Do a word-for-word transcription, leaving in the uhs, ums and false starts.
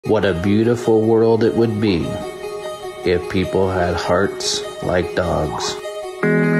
What a beautiful world it would be if people had hearts like dogs.